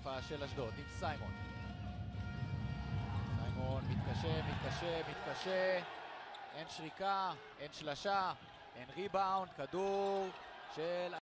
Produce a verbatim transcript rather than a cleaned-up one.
התקפה של אשדוד עם סיימון. סיימון מתקשה, מתקשה, מתקשה. אין שריקה, אין שלשה, אין ריבאונד, כדור של